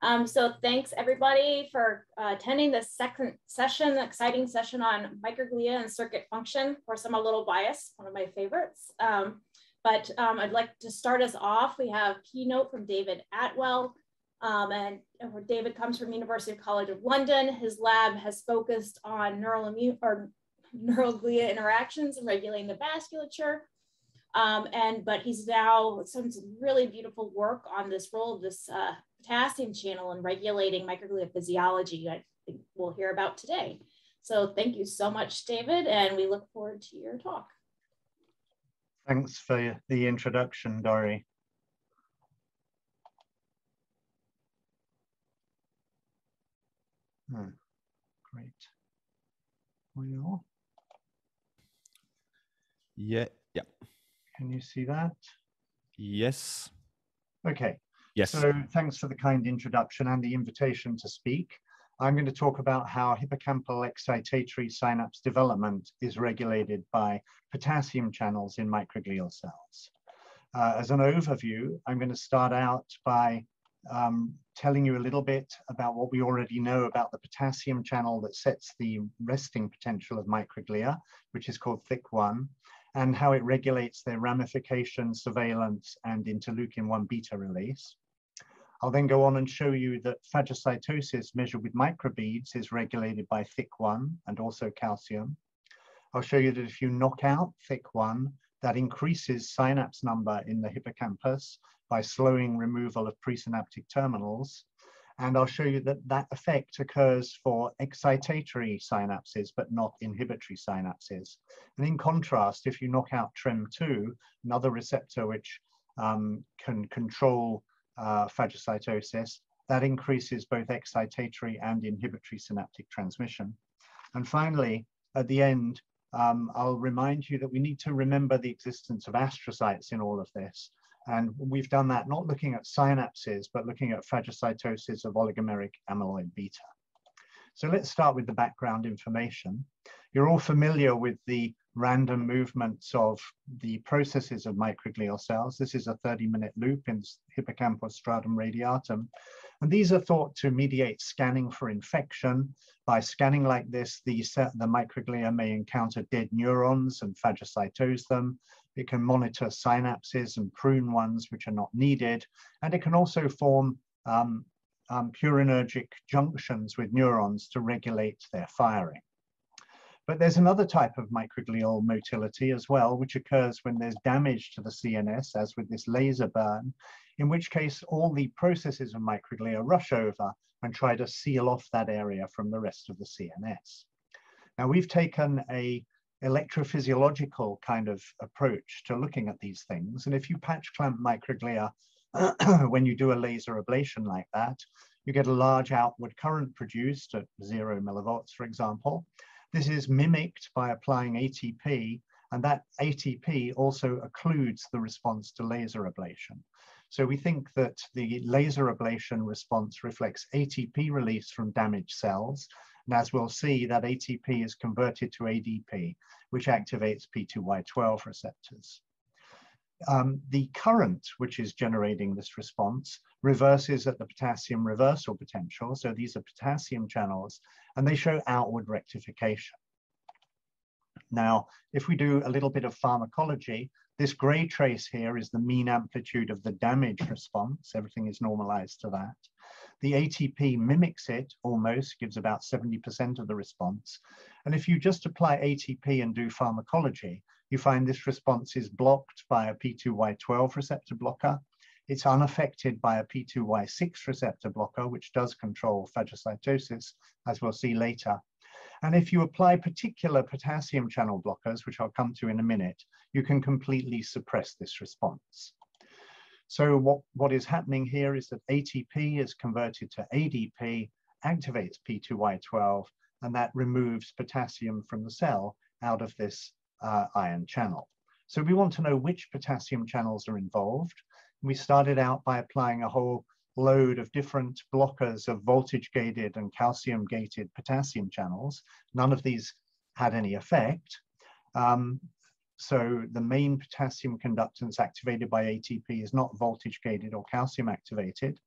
So thanks everybody for attending this second session, exciting session on microglia and circuit function. Of course, I'm a little biased, one of my favorites. But I'd like to start us off. We have a keynote from David Attwell. And David comes from University College London. His lab has focused on neuroglia interactions and regulating the vasculature. But he's now done some really beautiful work on this role of this potassium channel in regulating microglia physiology, I think we'll hear about today. So thank you so much, David, and we look forward to your talk. Thanks for the introduction, Dory. Great. Well, yeah. Can you see that? Yes. Okay. Yes. So thanks for the kind introduction and the invitation to speak. I'm going to talk about how hippocampal excitatory synapse development is regulated by potassium channels in microglial cells. As an overview, I'm going to start out by telling you a little bit about what we already know about the potassium channel that sets the resting potential of microglia, which is called THIK-1, and how it regulates their ramification, surveillance, and interleukin-1 beta release. I'll then go on and show you that phagocytosis measured with microbeads is regulated by THIK-1 and also calcium. I'll show you that if you knock out THIK-1, that increases synapse number in the hippocampus by slowing removal of presynaptic terminals. And I'll show you that that effect occurs for excitatory synapses, but not inhibitory synapses. And in contrast, if you knock out TREM2, another receptor which can control phagocytosis, that increases both excitatory and inhibitory synaptic transmission. And finally, at the end, I'll remind you that we need to remember the existence of astrocytes in all of this. And we've done that not looking at synapses, but looking at phagocytosis of oligomeric amyloid beta. So let's start with the background information. You're all familiar with the random movements of the processes of microglial cells. This is a 30-minute loop in hippocampal stratum radiatum. And these are thought to mediate scanning for infection. By scanning like this, the microglia may encounter dead neurons and phagocytose them. It can monitor synapses and prune ones which are not needed. And it can also form purinergic junctions with neurons to regulate their firing. But there's another type of microglial motility as well, which occurs when there's damage to the CNS, as with this laser burn, in which case all the processes of microglia rush over and try to seal off that area from the rest of the CNS. Now, we've taken a electrophysiological kind of approach to looking at these things. And if you patch clamp microglia when you do a laser ablation like that, you get a large outward current produced at 0 millivolts, for example. This is mimicked by applying ATP, and that ATP also occludes the response to laser ablation. So we think that the laser ablation response reflects ATP release from damaged cells. And as we'll see, that ATP is converted to ADP, which activates P2Y12 receptors. The current which is generating this response reverses at the potassium reversal potential. So these are potassium channels, and they show outward rectification. Now, if we do a little bit of pharmacology, this gray trace here is the mean amplitude of the damage response. Everything is normalized to that. The ATP mimics it almost, gives about 70% of the response. And if you just apply ATP and do pharmacology, you find this response is blocked by a P2Y12 receptor blocker. It's unaffected by a P2Y6 receptor blocker, which does control phagocytosis, as we'll see later. And if you apply particular potassium channel blockers, which I'll come to in a minute, you can completely suppress this response. So what is happening here is that ATP is converted to ADP, activates P2Y12, and that removes potassium from the cell out of this ion channel. So we want to know which potassium channels are involved. We started out by applying a whole load of different blockers of voltage-gated and calcium-gated potassium channels. None of these had any effect. So the main potassium conductance activated by ATP is not voltage-gated or calcium-activated.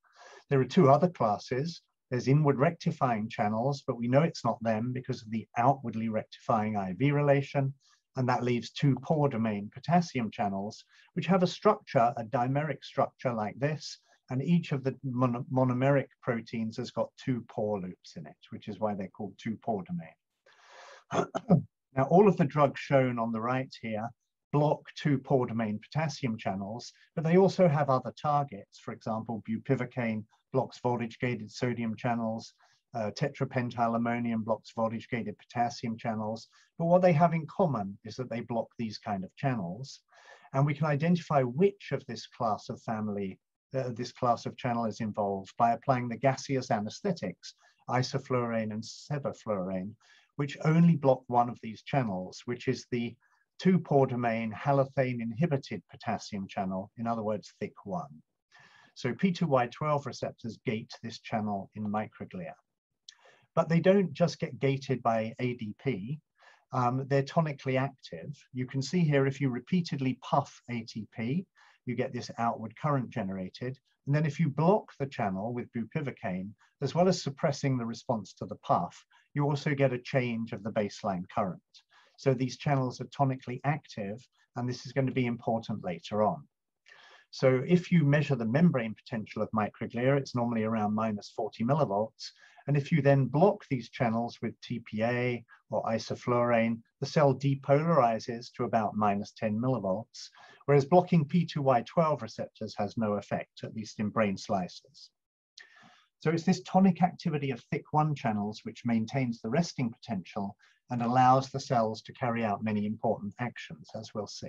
There are two other classes. There's inward rectifying channels, but we know it's not them because of the outwardly rectifying IV relation. And that leaves two-pore domain potassium channels, which have a structure, a dimeric structure like this. And each of the monomeric proteins has got two pore loops in it, which is why they're called two-pore domain. Now, all of the drugs shown on the right here block two-pore domain potassium channels, but they also have other targets. For example, bupivacaine blocks voltage-gated sodium channels, tetrapentyl ammonium blocks voltage-gated potassium channels. But what they have in common is that they block these kind of channels. And we can identify which of this class of family, this class of channel is involved by applying the gaseous anaesthetics, isoflurane and sevoflurane, which only block one of these channels, which is the two-pore domain halothane inhibited potassium channel, in other words, THIK-1. So P2Y12 receptors gate this channel in microglia. But they don't just get gated by ADP, they're tonically active. You can see here, if you repeatedly puff ATP, you get this outward current generated. And then if you block the channel with bupivacaine, as well as suppressing the response to the puff, you also get a change of the baseline current. So these channels are tonically active, and this is going to be important later on. So if you measure the membrane potential of microglia, it's normally around -40 millivolts. And if you then block these channels with TPA or isoflurane, the cell depolarizes to about -10 millivolts, whereas blocking P2Y12 receptors has no effect, at least in brain slices. So it's this tonic activity of THIK-1 channels which maintains the resting potential and allows the cells to carry out many important actions, as we'll see.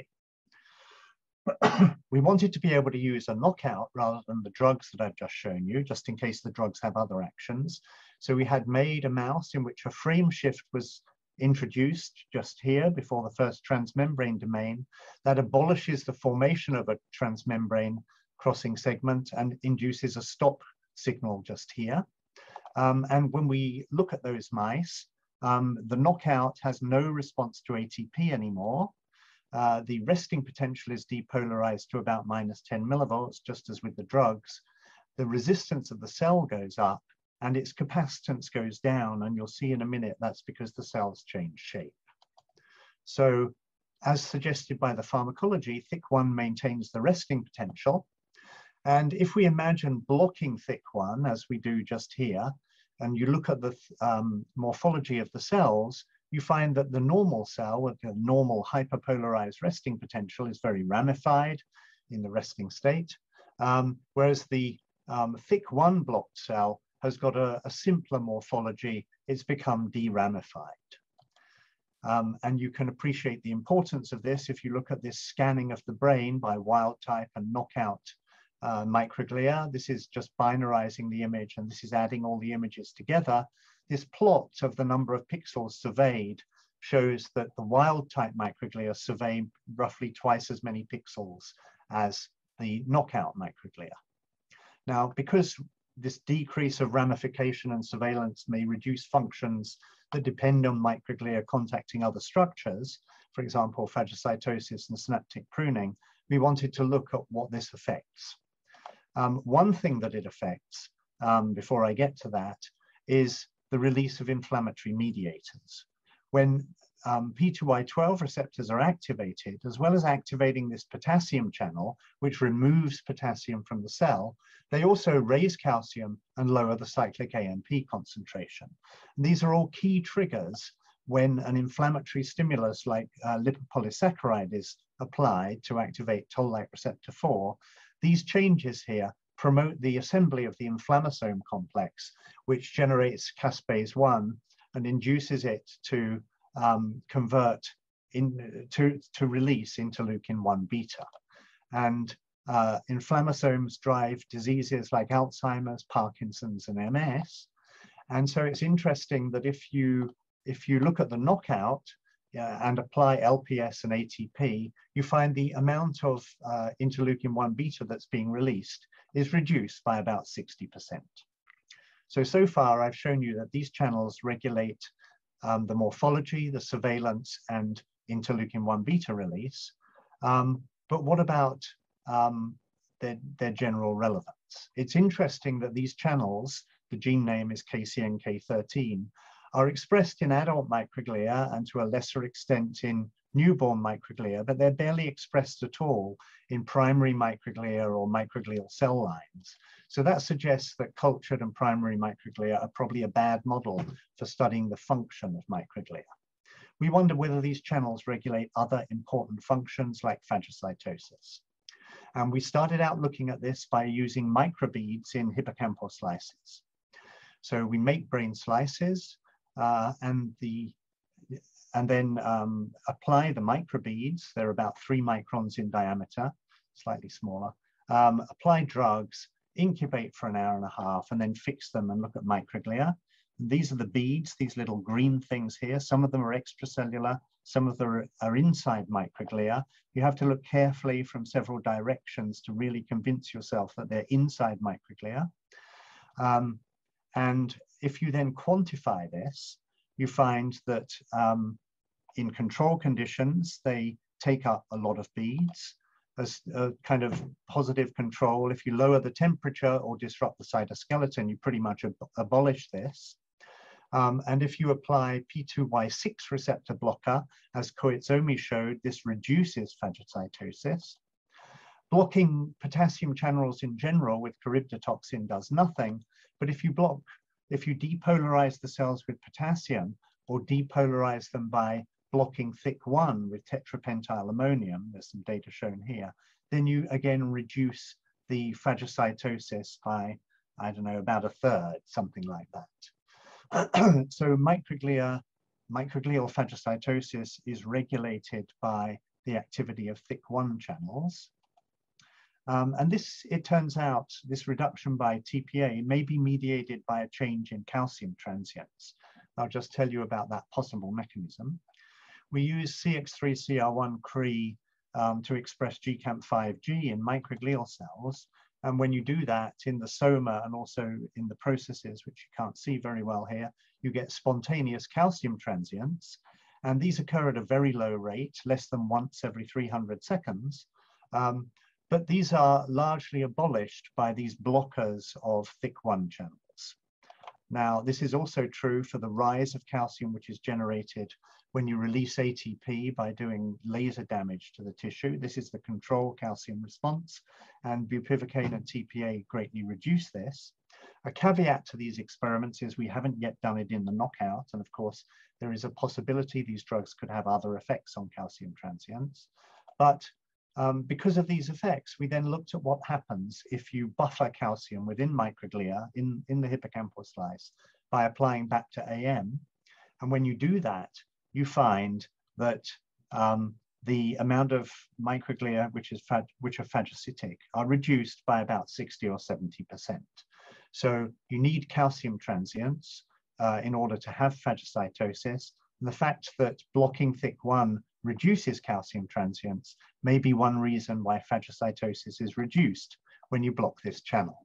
We wanted to be able to use a knockout rather than the drugs that I've just shown you, just in case the drugs have other actions. So we had made a mouse in which a frame shift was introduced just here before the first transmembrane domain that abolishes the formation of a transmembrane crossing segment and induces a stop signal just here. And when we look at those mice, the knockout has no response to ATP anymore. The resting potential is depolarized to about -10 millivolts, just as with the drugs. The resistance of the cell goes up and its capacitance goes down, and you'll see in a minute that's because the cells change shape. So, as suggested by the pharmacology, THIK-1 maintains the resting potential. And if we imagine blocking THIK-1, as we do just here, and you look at the morphology of the cells, you find that the normal cell with the normal hyperpolarized resting potential is very ramified in the resting state, whereas the THIK-1 blocked cell has got a simpler morphology. It's become deramified. And you can appreciate the importance of this if you look at this scanning of the brain by wild type and knockout microglia. This is just binarizing the image, and this is adding all the images together. This plot of the number of pixels surveyed shows that the wild type microglia survey roughly twice as many pixels as the knockout microglia. Now, because this decrease of ramification and surveillance may reduce functions that depend on microglia contacting other structures, for example, phagocytosis and synaptic pruning, we wanted to look at what this affects. One thing that it affects, before I get to that, is the release of inflammatory mediators. When P2Y12 receptors are activated, as well as activating this potassium channel, which removes potassium from the cell, they also raise calcium and lower the cyclic AMP concentration. And these are all key triggers when an inflammatory stimulus like lipopolysaccharide is applied to activate toll-like receptor 4. These changes here promote the assembly of the inflammasome complex, which generates caspase 1 and induces it to convert to release interleukin-1 beta. And inflammasomes drive diseases like Alzheimer's, Parkinson's, and MS. And so it's interesting that if you look at the knockout and apply LPS and ATP, you find the amount of interleukin-1 beta that's being released is reduced by about 60%. So far I've shown you that these channels regulate the morphology, the surveillance, and interleukin-1 beta release. But what about their general relevance. It's interesting that these channels, the gene name is KCNK13, are expressed in adult microglia and to a lesser extent in newborn microglia, but they're barely expressed at all in primary microglia or microglial cell lines. So that suggests that cultured and primary microglia are probably a bad model for studying the function of microglia. We wonder whether these channels regulate other important functions like phagocytosis. And we started out looking at this by using microbeads in hippocampal slices. So we make brain slices and then apply the microbeads. They're about 3 microns in diameter, slightly smaller. Apply drugs, incubate for an hour and a half, and then fix them and look at microglia. And these are the beads, these little green things here. Some of them are extracellular, some of them are inside microglia. You have to look carefully from several directions to really convince yourself that they're inside microglia. And if you then quantify this, you find that in control conditions, they take up a lot of beads as a kind of positive control. If you lower the temperature or disrupt the cytoskeleton, you pretty much abolish this. And if you apply P2Y6 receptor blocker, as Koizumi showed, this reduces phagocytosis. Blocking potassium channels in general with charybdotoxin does nothing, but if you depolarize the cells with potassium or depolarize them by blocking THIK-1 with tetrapentyl ammonium, there's some data shown here, then you again reduce the phagocytosis by, I don't know, about 1/3, something like that. So microglial phagocytosis is regulated by the activity of THIK-1 channels. And this, it turns out, this reduction by TPA may be mediated by a change in calcium transients. I'll just tell you about that possible mechanism. We use CX3CR1 CRE to express GCAMP5G in microglial cells. And when you do that in the soma and also in the processes, which you can't see very well here, you get spontaneous calcium transients. And these occur at a very low rate, less than once every 300 seconds. But these are largely abolished by these blockers of THIK-1 channels. Now, this is also true for the rise of calcium, which is generated when you release ATP by doing laser damage to the tissue. This is the control calcium response, and bupivacaine and TPA greatly reduce this. A caveat to these experiments is we haven't yet done it in the knockout, and of course, there is a possibility these drugs could have other effects on calcium transients. But because of these effects, we then looked at what happens if you buffer calcium within microglia in the hippocampal slice by applying BAPTA-AM. And when you do that, you find that the amount of microglia which are phagocytic are reduced by about 60 or 70%. So you need calcium transients in order to have phagocytosis. And the fact that blocking THIK-1 reduces calcium transients may be one reason why phagocytosis is reduced when you block this channel.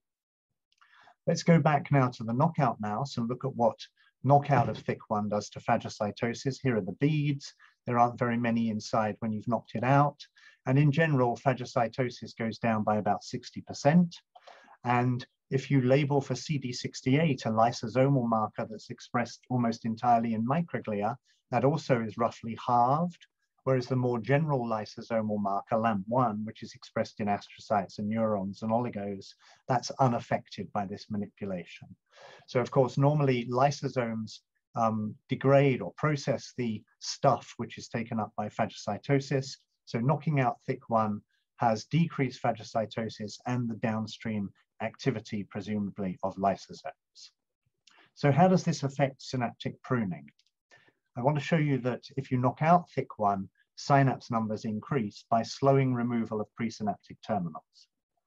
Let's go back now to the knockout mouse and look at what knockout of THIK-1 does to phagocytosis. Here are the beads. There aren't very many inside when you've knocked it out. And in general, phagocytosis goes down by about 60%. And if you label for CD68, a lysosomal marker that's expressed almost entirely in microglia, that also is roughly halved, whereas the more general lysosomal marker, LAMP1, which is expressed in astrocytes and neurons and oligos, that's unaffected by this manipulation. So of course, normally lysosomes degrade or process the stuff which is taken up by phagocytosis. So knocking out THIK-1 has decreased phagocytosis and the downstream activity, presumably, of lysosomes. So how does this affect synaptic pruning? I want to show you that if you knock out THIK-1, synapse numbers increase by slowing removal of presynaptic terminals.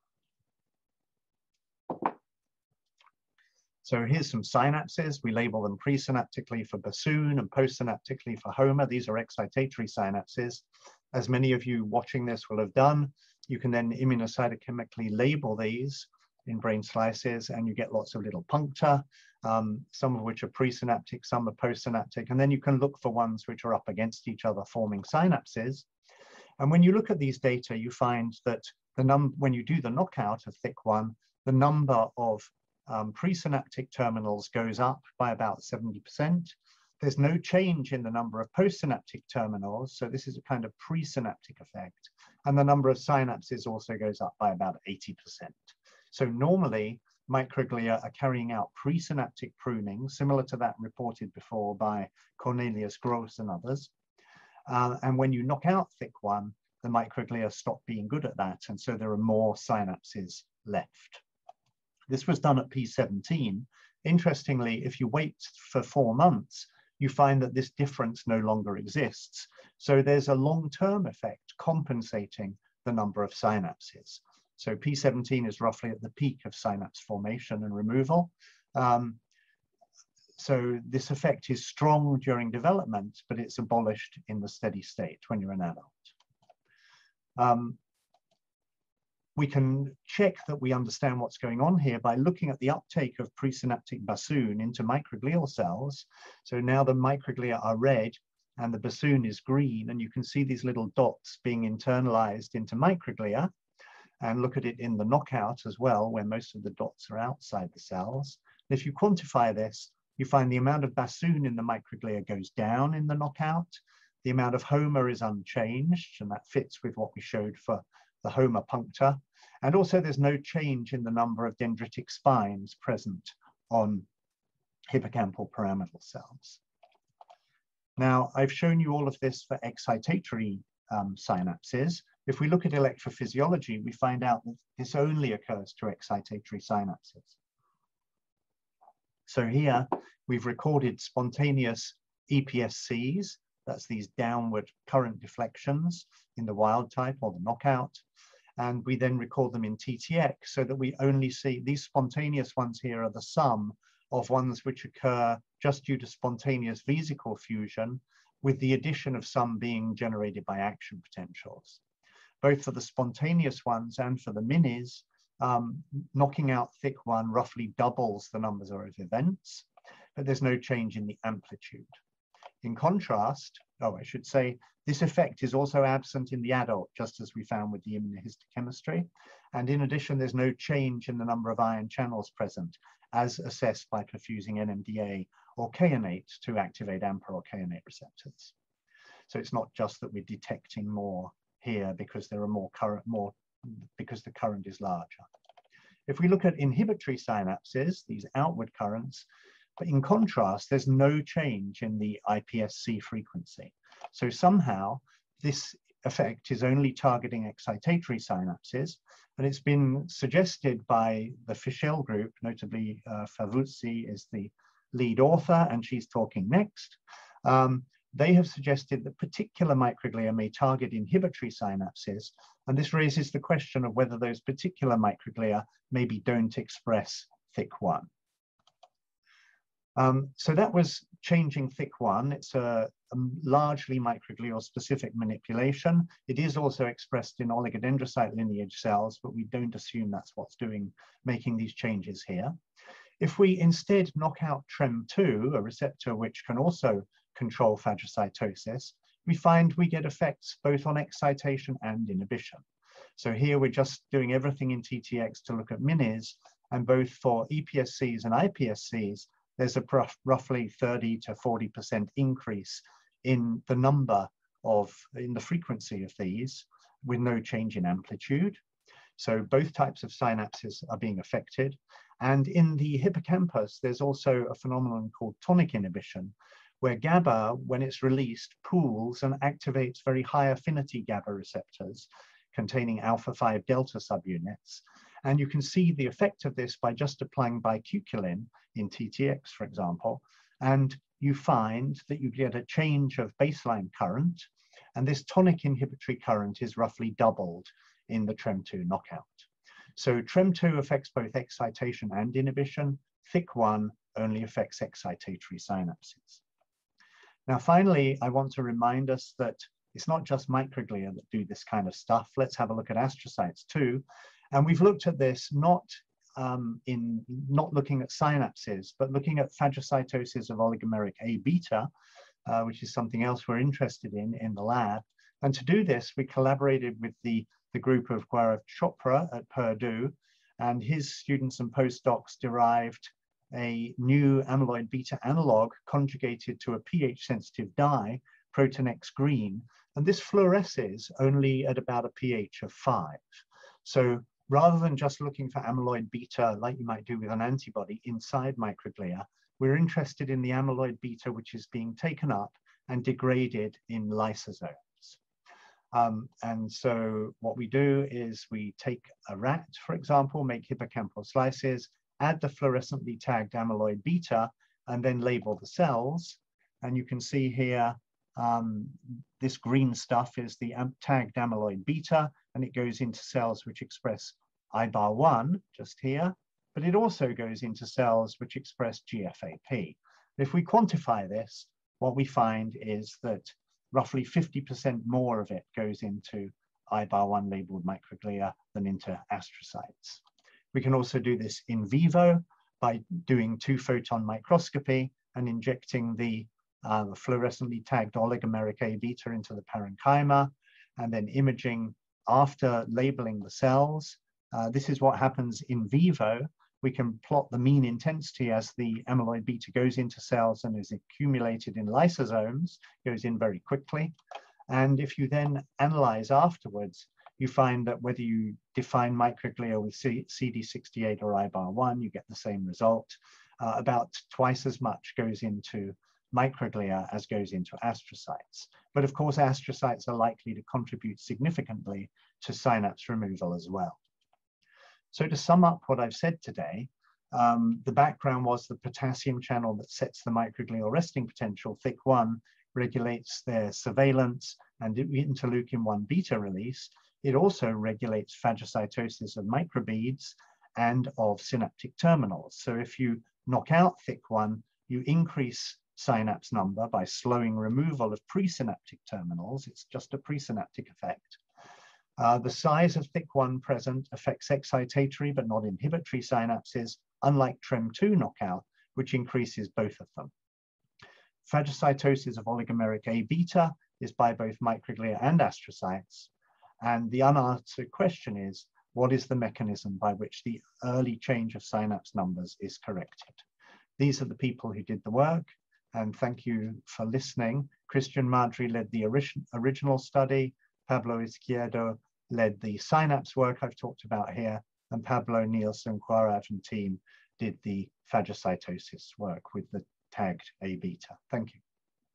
So here's some synapses. We label them presynaptically for bassoon and postsynaptically for Homer. These are excitatory synapses. As many of you watching this will have done, you can then immunocytochemically label these in brain slices, and you get lots of little puncta, some of which are presynaptic, some are postsynaptic, and then you can look for ones which are up against each other forming synapses. And when you look at these data, you find that when you do the knockout of THIK-1, the number of presynaptic terminals goes up by about 70%. There's no change in the number of postsynaptic terminals, so this is a kind of presynaptic effect. And the number of synapses also goes up by about 80%. So normally, microglia are carrying out presynaptic pruning, similar to that reported before by Cornelius Gross and others. And when you knock out THIK-1, the microglia stop being good at that, and so there are more synapses left. This was done at P17. Interestingly, if you wait for 4 months, you find that this difference no longer exists. So there's a long-term effect compensating the number of synapses. So P17 is roughly at the peak of synapse formation and removal. So this effect is strong during development, but it's abolished in the steady state when you're an adult. We can check that we understand what's going on here by looking at the uptake of presynaptic bassoon into microglial cells. So now the microglia are red and the bassoon is green, and you can see these little dots being internalized into microglia. And look at it in the knockout as well, where most of the dots are outside the cells. If you quantify this, you find the amount of bassoon in the microglia goes down in the knockout. The amount of HOMA is unchanged, and that fits with what we showed for the HOMA puncta. And also there's no change in the number of dendritic spines present on hippocampal pyramidal cells. Now, I've shown you all of this for excitatory synapses. If we look at electrophysiology, we find out that this only occurs to excitatory synapses. So here we've recorded spontaneous EPSCs, that's these downward current deflections in the wild type or the knockout. And we then record them in TTX so that we only see these spontaneous ones here are the sum of ones which occur just due to spontaneous vesicle fusion, with the addition of some being generated by action potentials. Both for the spontaneous ones and for the minis, knocking out THIK-1 roughly doubles the numbers of events, but there's no change in the amplitude. In contrast, I should say, this effect is also absent in the adult, just as we found with the immunohistochemistry. And in addition, there's no change in the number of ion channels present, as assessed by perfusing NMDA or kainate to activate AMPA or kainate receptors. So it's not just that we're detecting more here because there are more current, because the current is larger. If we look at inhibitory synapses, these outward currents, but in contrast, there's no change in the IPSC frequency. So somehow this effect is only targeting excitatory synapses, and it's been suggested by the Fischel group, notably Favuzzi is the lead author, and she's talking next. They have suggested that particular microglia may target inhibitory synapses, and this raises the question of whether those particular microglia maybe don't express THIK-1. So that was changing THIK-1. It's a largely microglial specific manipulation. It is also expressed in oligodendrocyte lineage cells, but we don't assume that's what's making these changes here. If we instead knock out TREM2, a receptor which can also control phagocytosis, we find we get effects both on excitation and inhibition. So here we're just doing everything in TTX to look at minis, and both for EPSCs and IPSCs, there's a roughly 30 to 40% increase in the in the frequency of these with no change in amplitude. So both types of synapses are being affected. And in the hippocampus, there's also a phenomenon called tonic inhibition, where GABA, when it's released, pools and activates very high affinity GABA receptors containing alpha-5 delta subunits. And you can see the effect of this by just applying bicuculin in TTX, for example, and you find that you get a change of baseline current, and this tonic inhibitory current is roughly doubled in the TREM2 knockout. So TREM2 affects both excitation and inhibition. THIK-1 only affects excitatory synapses. Now, finally, I want to remind us that it's not just microglia that do this kind of stuff. Let's have a look at astrocytes too. And we've looked at this not looking at synapses, but looking at phagocytosis of oligomeric A beta, which is something else we're interested in the lab. And to do this, we collaborated with the group of Gaurav Chopra at Purdue, and his students and postdocs derived a new amyloid beta analog conjugated to a pH-sensitive dye, Protonex green, and this fluoresces only at about a pH of 5. So rather than just looking for amyloid beta like you might do with an antibody inside microglia, we're interested in the amyloid beta which is being taken up and degraded in lysosomes. And so what we do is we take a rat, for example, make hippocampal slices, add the fluorescently tagged amyloid beta, and then label the cells. And you can see here, this green stuff is the tagged amyloid beta, and it goes into cells which express IBAR1, just here, but it also goes into cells which express GFAP. If we quantify this, what we find is that roughly 50% more of it goes into IBAR1 labeled microglia than into astrocytes. We can also do this in vivo by doing 2-photon microscopy and injecting the fluorescently tagged oligomeric A beta into the parenchyma, and then imaging after labeling the cells. This is what happens in vivo. We can plot the mean intensity as the amyloid beta goes into cells and is accumulated in lysosomes, goes in very quickly. And if you then analyze afterwards, you find that whether you define microglia with CD68 or IBAR1, you get the same result. About twice as much goes into microglia as goes into astrocytes. But of course, astrocytes are likely to contribute significantly to synapse removal as well. So to sum up what I've said today, the background was the potassium channel that sets the microglial resting potential, THIK-1, regulates their surveillance and interleukin-1 beta release. It also regulates phagocytosis of microbeads and of synaptic terminals. So if you knock out THIK-1, you increase synapse number by slowing removal of presynaptic terminals. It's just a presynaptic effect. The size of THIK-1 present affects excitatory but not inhibitory synapses, unlike TREM2 knockout, which increases both of them. Phagocytosis of oligomeric A beta is by both microglia and astrocytes. And the unanswered question is, what is the mechanism by which the early change of synapse numbers is corrected? These are the people who did the work, and thank you for listening. Christian Madri led the original study. Pablo Izquierdo led the synapse work I've talked about here, and Pablo Nielsen, Gaurav and team did the phagocytosis work with the tagged A beta. Thank you.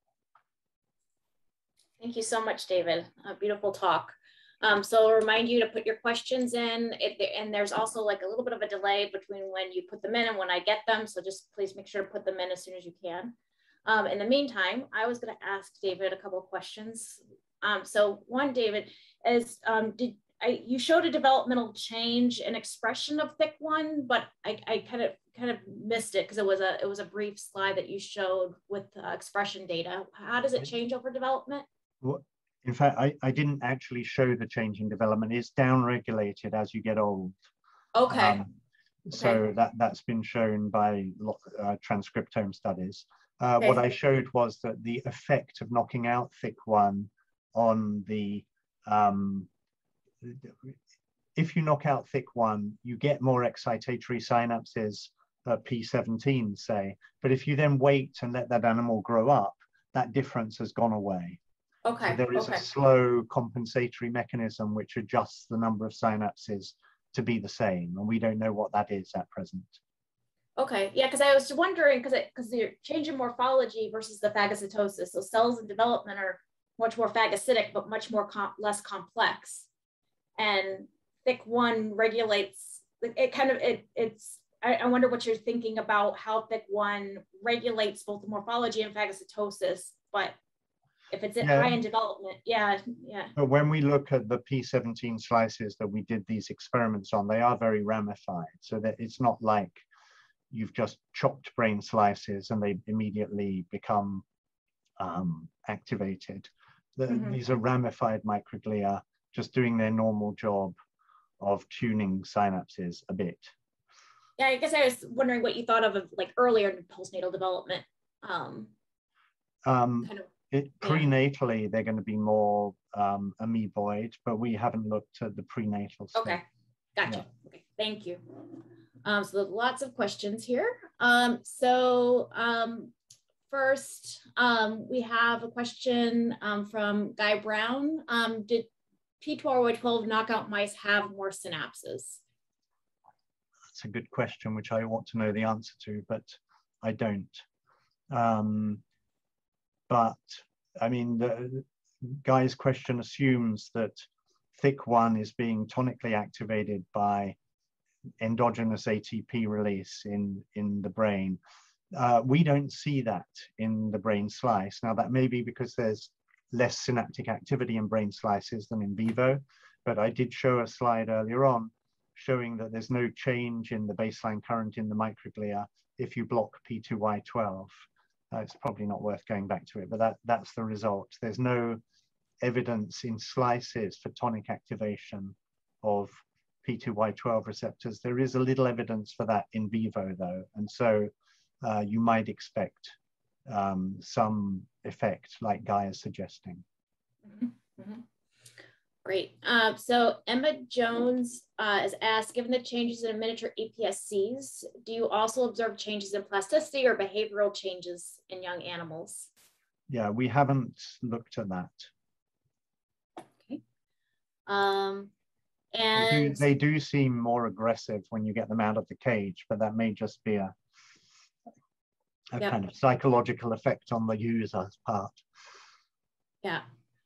Thank you so much, David. A beautiful talk. So I'll remind you to put your questions in, and there's also like a little bit of a delay between when you put them in and when I get them. So just please make sure to put them in as soon as you can. In the meantime, I was going to ask David a couple of questions. So one, David, is you showed a developmental change in expression of THIK-1, but I kind of missed it because it was a brief slide that you showed with expression data. How does it change over development? Well, in fact, I didn't actually show the change in development. It's downregulated as you get old. Okay. So that's been shown by transcriptome studies. Okay. What I showed was that the effect of knocking out THIK-1 on the, if you knock out THIK-1, you get more excitatory synapses at P17, say. But if you then wait and let that animal grow up, that difference has gone away. Okay. So there is a slow compensatory mechanism which adjusts the number of synapses to be the same, and we don't know what that is at present. Okay, yeah, because I was wondering, because the change in morphology versus the phagocytosis, so cells in development are much more phagocytic, but much more less complex. And THIK-1 regulates, I wonder what you're thinking about how THIK-1 regulates both the morphology and phagocytosis, but if it's high in development, yeah. But when we look at the P17 slices that we did these experiments on, they are very ramified, so that it's not like you've just chopped brain slices and they immediately become activated. These are ramified microglia just doing their normal job of tuning synapses a bit. Yeah, I guess I was wondering what you thought of like earlier in postnatal development. Prenatally, they're going to be more amoeboid, but we haven't looked at the prenatal state. Okay, gotcha. Yeah. Okay, thank you. So there's lots of questions here. First, we have a question from Guy Brown. Did P2R12 knockout mice have more synapses? That's a good question, which I want to know the answer to, but I don't. But I mean, the Guy's question assumes that THIK-1 is being tonically activated by endogenous ATP release in the brain. We don't see that in the brain slice. Now, that may be because there's less synaptic activity in brain slices than in vivo, but I did show a slide earlier on showing that there's no change in the baseline current in the microglia if you block P2Y12. It's probably not worth going back to it, but that's the result. There's no evidence in slices for tonic activation of P2Y12 receptors. There is a little evidence for that in vivo, though, and so you might expect some effect like Guy is suggesting. Mm-hmm. Mm-hmm. Great. So Emma Jones is asked, given the changes in miniature APSCs, do you also observe changes in plasticity or behavioral changes in young animals? Yeah, we haven't looked at that. Okay. And they do seem more aggressive when you get them out of the cage, but that may just be a kind of psychological effect on the user's part. Yeah.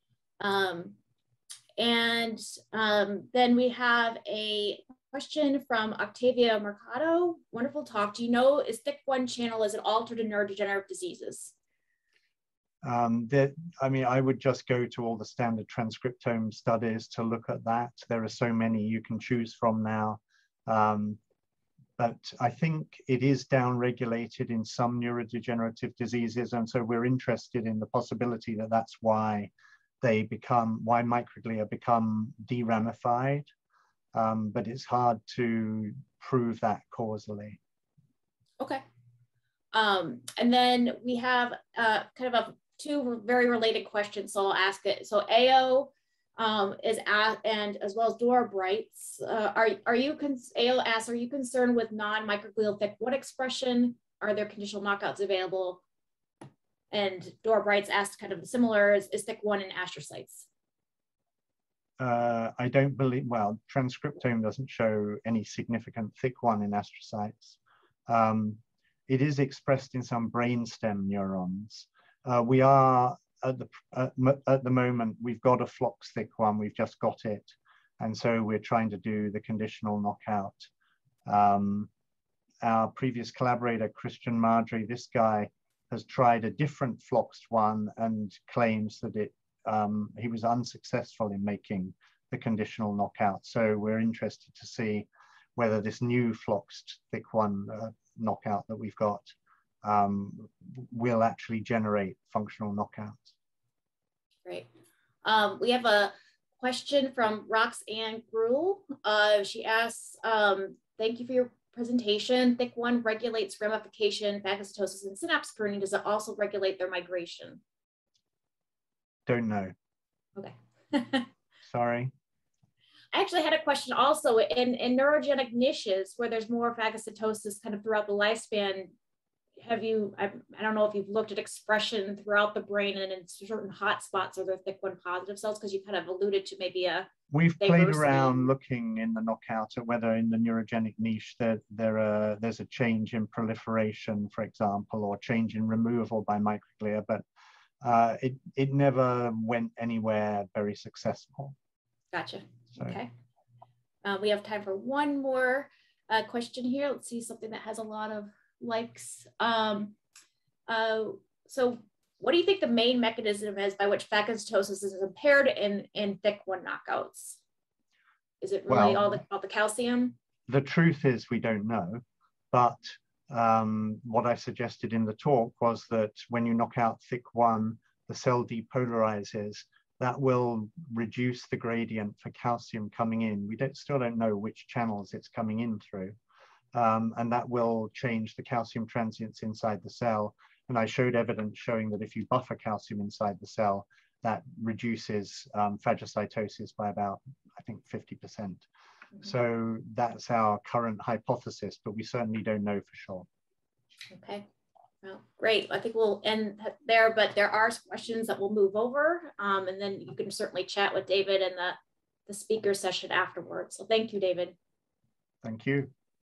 Then we have a question from Octavia Mercado. Wonderful talk. Do you know, is THIK-1 channel, is it altered in neurodegenerative diseases? I mean, I would just go to all the standard transcriptome studies to look at that. There are so many you can choose from now. But I think it is downregulated in some neurodegenerative diseases. And so we're interested in the possibility that that's why why microglia become deramified. But it's hard to prove that causally. Okay. And then we have kind of two very related questions, so I'll ask it. So AO is at, and as well as Dora Brights, AO asks, are you concerned with non-microglial THIK-1 expression? Are there conditional knockouts available? And Dora Brights asked kind of similar, is THIK-1 in astrocytes? I don't believe, well, transcriptome doesn't show any significant THIK-1 in astrocytes. It is expressed in some brainstem neurons. We are, at the moment, we've got a FLOX THIK-1, we've just got it. And so we're trying to do the conditional knockout. Our previous collaborator, Christian Marjorie, this guy has tried a different FLOX one and claims that he was unsuccessful in making the conditional knockout. So we're interested to see whether this new FLOX THIK-1 knockout that we've got will actually generate functional knockouts. Great. We have a question from Roxanne Gruel. She asks, thank you for your presentation. THIK-1 regulates ramification, phagocytosis, and synapse pruning. Does it also regulate their migration? Don't know. Okay. Sorry. I actually had a question also in neurogenic niches where there's more phagocytosis kind of throughout the lifespan. I don't know if you've looked at expression throughout the brain and in certain hot spots are there THIK-1 positive cells, because you kind of alluded to maybe a We've diversity. played around looking in the knockout at whether in the neurogenic niche there's a change in proliferation, for example, or change in removal by microglia, but it never went anywhere very successful. Gotcha. So. Okay. We have time for one more question here. Let's see, something that has a lot of likes. So what do you think the main mechanism is by which phagocytosis is impaired in THIK-1 knockouts? Is it really all the calcium? The truth is we don't know, but what I suggested in the talk was that when you knock out THIK-1, the cell depolarizes. That will reduce the gradient for calcium coming in. We still don't know which channels it's coming in through. And that will change the calcium transients inside the cell. And I showed evidence showing that if you buffer calcium inside the cell, that reduces phagocytosis by about, I think, 50%. So that's our current hypothesis, but we certainly don't know for sure. Okay, well, great. I think we'll end there, but there are questions that we'll move over, and then you can certainly chat with David in the speaker session afterwards. So thank you, David. Thank you.